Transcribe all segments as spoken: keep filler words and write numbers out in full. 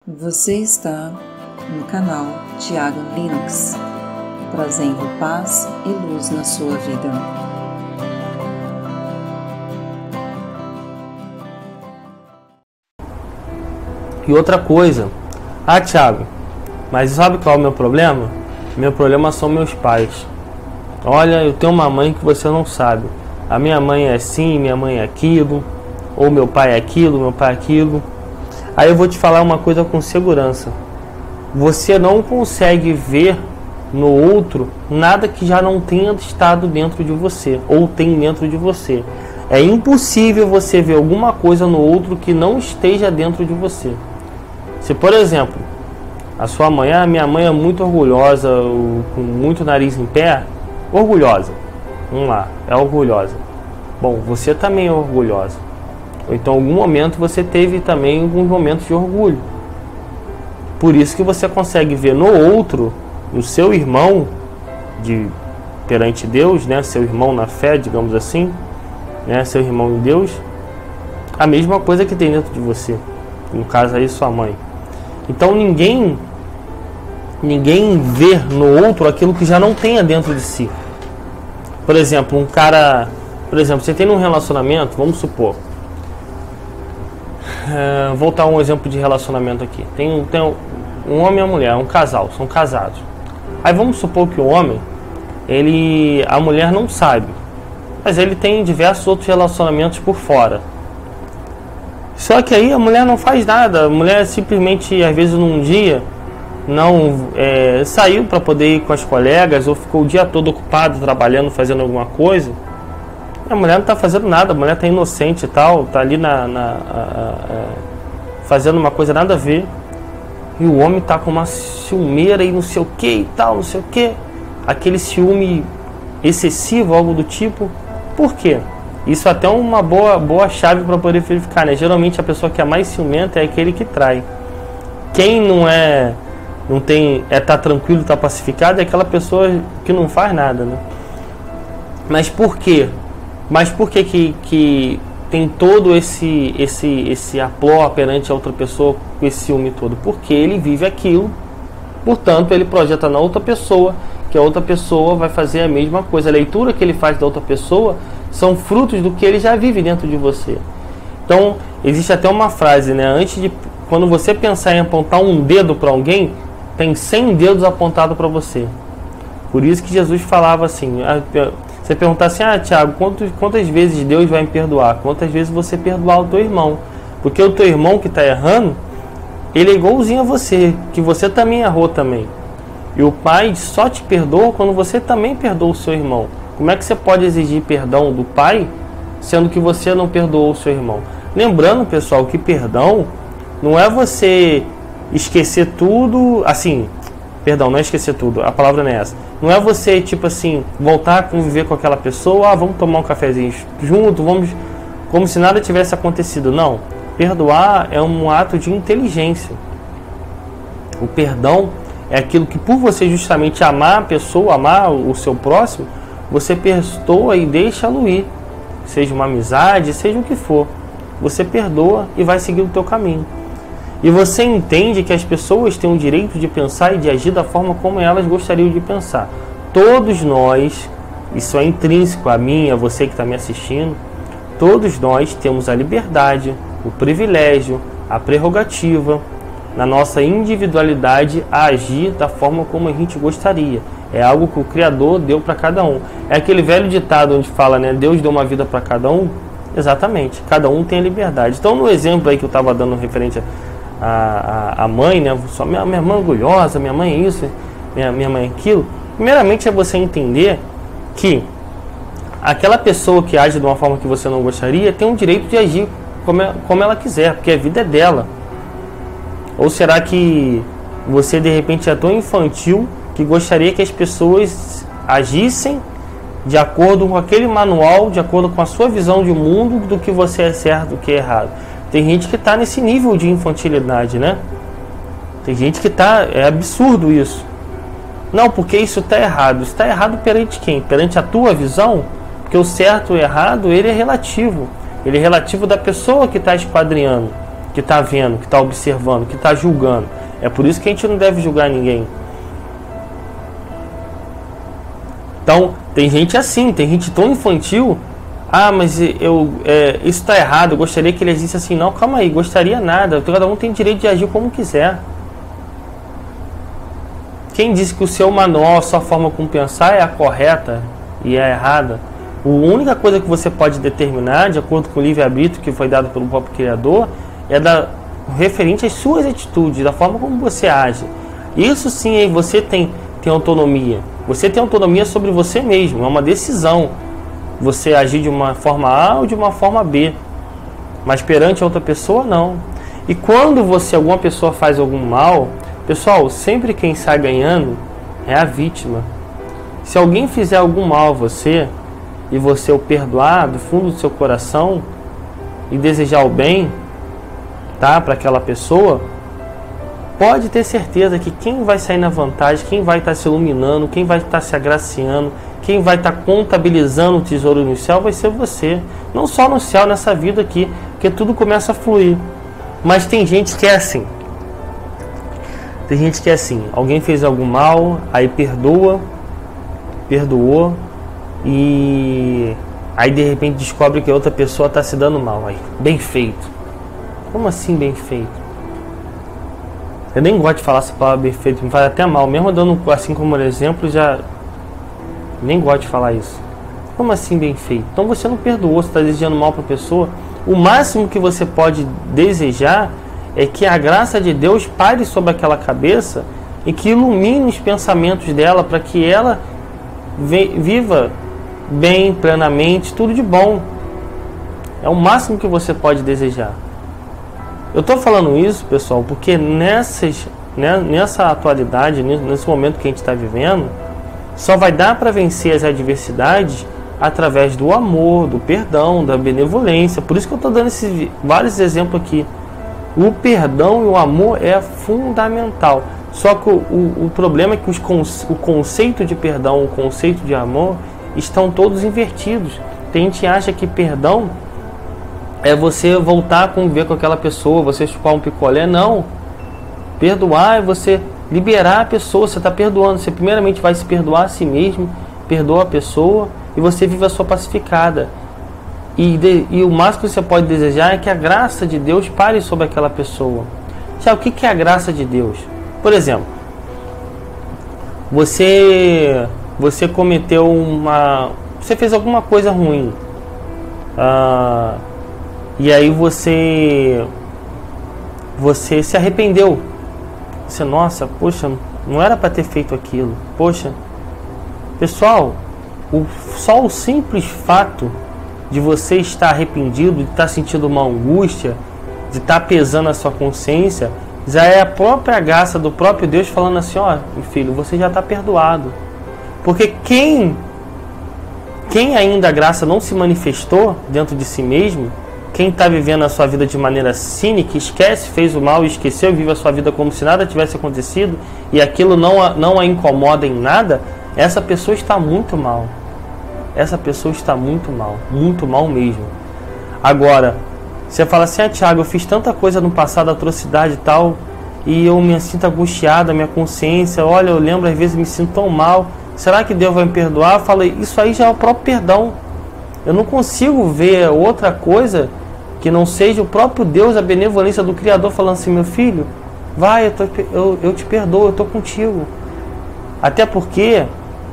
Você está no canal Thiago Linux, trazendo paz e luz na sua vida. E outra coisa, ah Thiago, mas sabe qual é o meu problema? Meu problema são meus pais. Olha, eu tenho uma mãe que você não sabe. A minha mãe é assim, minha mãe é aquilo, ou meu pai é aquilo, meu pai é aquilo. Aí eu vou te falar uma coisa com segurança. Você não consegue ver no outro nada que já não tenha estado dentro de você, ou tem dentro de você. É impossível você ver alguma coisa no outro que não esteja dentro de você. Se, por exemplo, a sua mãe, a minha mãe é muito orgulhosa, com muito nariz em pé, orgulhosa. Vamos lá, é orgulhosa. Bom, você também é orgulhosa. Ou então, em algum momento, você teve também alguns momentos de orgulho. Por isso que você consegue ver no outro, no seu irmão, de, perante Deus, né, seu irmão na fé, digamos assim, né, seu irmão em Deus, a mesma coisa que tem dentro de você. No caso aí, sua mãe. Então, ninguém, ninguém vê no outro aquilo que já não tenha dentro de si. Por exemplo, um cara... Por exemplo, você tem um relacionamento, vamos supor... Uh, vou dar um exemplo de relacionamento aqui. Tem, tem um homem e uma mulher, um casal, são casados. Aí vamos supor que o homem, ele, a mulher não sabe, mas ele tem diversos outros relacionamentos por fora. Só que aí a mulher não faz nada. A mulher simplesmente, às vezes num dia, não é, saiu para poder ir com as colegas, ou ficou o dia todo ocupado trabalhando, fazendo alguma coisa. A mulher não está fazendo nada, a mulher está inocente e tal, está ali na, na a, a, a, fazendo uma coisa nada a ver. E o homem está com uma ciumeira e não sei o que e tal, não sei o que. Aquele ciúme excessivo, algo do tipo. Por quê? Isso até é uma boa, boa chave para poder verificar, né? Geralmente a pessoa que é mais ciumenta é aquele que trai. Quem não é, não tem, é tá tranquilo, tá pacificado, é aquela pessoa que não faz nada, né? Mas por quê? Mas por que, que, que tem todo esse, esse, esse aplor perante a outra pessoa com esse ciúme todo? Porque ele vive aquilo, portanto ele projeta na outra pessoa, que a outra pessoa vai fazer a mesma coisa. A leitura que ele faz da outra pessoa são frutos do que ele já vive dentro de você. Então, existe até uma frase, né? Antes de, quando você pensar em apontar um dedo para alguém, tem cem dedos apontados para você. Por isso que Jesus falava assim... Você perguntar assim, ah Thiago, quantos, quantas vezes Deus vai me perdoar? Quantas vezes você perdoar o teu irmão? Porque o teu irmão que está errando, ele é igualzinho a você, que você também errou também. E o pai só te perdoa quando você também perdoa o seu irmão. Como é que você pode exigir perdão do pai, sendo que você não perdoou o seu irmão? Lembrando, pessoal, que perdão não é você esquecer tudo, assim... Perdão, não é esquecer tudo, a palavra não é essa. Não é você, tipo assim, voltar a conviver com aquela pessoa, ah, vamos tomar um cafezinho junto, vamos, como se nada tivesse acontecido. Não, perdoar é um ato de inteligência. O perdão é aquilo que, por você justamente amar a pessoa, amar o seu próximo, você perdoa e deixa-lo ir. Seja uma amizade, seja o que for. Você perdoa e vai seguir o teu caminho. E você entende que as pessoas têm o direito de pensar e de agir da forma como elas gostariam de pensar. Todos nós, isso é intrínseco a mim, a você que está me assistindo, todos nós temos a liberdade, o privilégio, a prerrogativa, na nossa individualidade, a agir da forma como a gente gostaria. É algo que o Criador deu para cada um. É aquele velho ditado onde fala, né, Deus deu uma vida para cada um. Exatamente, cada um tem a liberdade. Então, no exemplo aí que eu estava dando referente a A, a, a mãe, né? Só minha, minha mãe é orgulhosa, minha mãe é isso, minha, minha mãe é aquilo. Primeiramente é você entender que aquela pessoa que age de uma forma que você não gostaria tem o direito de agir como, como ela quiser, porque a vida é dela. Ou será que você de repente é tão infantil que gostaria que as pessoas agissem de acordo com aquele manual, de acordo com a sua visão de mundo, do que você é certo, do que é errado? Tem gente que está nesse nível de infantilidade, né? Tem gente que está... É absurdo isso. Não, porque isso está errado. Isso está errado perante quem? Perante a tua visão? Porque Porque o certo e o errado, ele é relativo. Ele é relativo da pessoa que está esquadrinhando. que está vendo, que está observando, que está julgando. É por isso que a gente não deve julgar ninguém. Então, tem gente assim, tem gente tão infantil. Ah, mas eu, é, isso está errado, eu gostaria que ele agisse assim. Não, calma aí, gostaria nada. Cada um tem direito de agir como quiser. Quem disse que o seu manual, a sua forma como pensar é a correta e é a errada? A única coisa que você pode determinar, de acordo com o livre-arbítrio que foi dado pelo próprio Criador, é da, referente às suas atitudes, da forma como você age. Isso sim, aí você tem, tem autonomia. Você tem autonomia sobre você mesmo, é uma decisão. Você agir de uma forma A ou de uma forma B. Mas perante a outra pessoa, não. E quando você, alguma pessoa faz algum mal, pessoal, sempre quem sai ganhando é a vítima. Se alguém fizer algum mal a você, e você o perdoar do fundo do seu coração, e desejar o bem, tá, para aquela pessoa, pode ter certeza que quem vai sair na vantagem, quem vai estar se iluminando, quem vai estar se agraciando, quem vai estar contabilizando o tesouro no céu vai ser você. Não só no céu, nessa vida aqui, porque tudo começa a fluir. Mas tem gente que é assim. Tem gente que é assim. Alguém fez algum mal, aí perdoa, perdoou, e aí de repente descobre que a outra pessoa está se dando mal. Aí, bem feito. Como assim bem feito? Eu nem gosto de falar essa palavra bem feito, me faz até mal. Mesmo dando assim como exemplo, já nem gosto de falar isso. Como assim bem feito? Então você não perdoou, você está desejando mal para a pessoa. O máximo que você pode desejar é que a graça de Deus pare sobre aquela cabeça e que ilumine os pensamentos dela para que ela viva bem, plenamente, tudo de bom. É o máximo que você pode desejar. Eu estou falando isso, pessoal, porque nessas, né, nessa atualidade, nesse momento que a gente está vivendo, só vai dar para vencer as adversidades através do amor, do perdão, da benevolência. Por isso que eu estou dando esses vários exemplos aqui. O perdão e o amor é fundamental. Só que o, o, o problema é que os, o conceito de perdão, o conceito de amor estão todos invertidos. Tem gente que acha que perdão é você voltar a conviver com aquela pessoa, você chupar um picolé. Não. Perdoar é você liberar a pessoa. Você está perdoando. Você primeiramente vai se perdoar a si mesmo, perdoa a pessoa e você vive a sua pacificada. E, de, e o máximo que você pode desejar é que a graça de Deus pare sobre aquela pessoa. Já o que, que é a graça de Deus? Por exemplo, você, você cometeu uma... Você fez alguma coisa ruim. Ah... E aí você você se arrependeu. Você, nossa, poxa, não era para ter feito aquilo. Poxa, pessoal, o, só o simples fato de você estar arrependido, de estar sentindo uma angústia, de estar pesando a sua consciência, já é a própria graça do próprio Deus falando assim, ó, meu filho, você já está perdoado. Porque quem, quem ainda a graça não se manifestou dentro de si mesmo, quem está vivendo a sua vida de maneira cínica, esquece, fez o mal e esqueceu, vive a sua vida como se nada tivesse acontecido e aquilo não a, não a incomoda em nada, essa pessoa está muito mal. Essa pessoa está muito mal, muito mal mesmo. Agora, você fala assim, ah, Thiago, eu fiz tanta coisa no passado, atrocidade e tal, e eu me sinto angustiado, minha consciência, olha, eu lembro, às vezes me sinto tão mal, será que Deus vai me perdoar? Eu falei, isso aí já é o próprio perdão. Eu não consigo ver outra coisa que não seja o próprio Deus, a benevolência do Criador, falando assim, meu filho, vai, eu, tô, eu, eu te perdoo, eu estou contigo. Até porque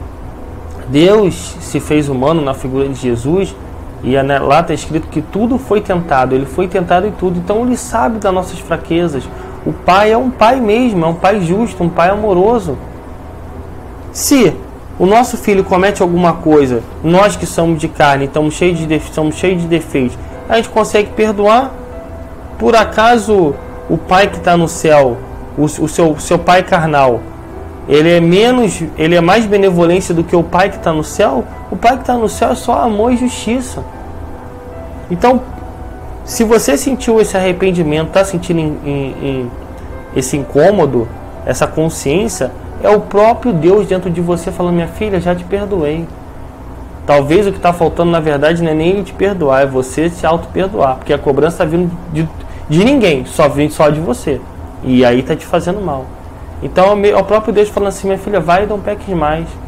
Deus se fez humano na figura de Jesus, e lá está escrito que tudo foi tentado, ele foi tentado em tudo, então ele sabe das nossas fraquezas. O Pai é um Pai mesmo, é um Pai justo, um Pai amoroso. Se o nosso filho comete alguma coisa, nós que somos de carne, estamos cheios de, defe- somos cheios de defeitos, a gente consegue perdoar? Por acaso o Pai que está no céu, o, o seu, seu Pai carnal, ele é menos, ele é mais benevolência do que o Pai que está no céu? O Pai que está no céu é só amor e justiça. Então, se você sentiu esse arrependimento, está sentindo em, em, em esse incômodo, essa consciência, é o próprio Deus dentro de você falando, minha filha, já te perdoei. Talvez o que está faltando, na verdade, não é nem ele te perdoar, é você se auto-perdoar, porque a cobrança está vindo de, de ninguém, só vem só de você. E aí tá te fazendo mal. Então é o próprio Deus falando assim, minha filha, vai e não peques mais.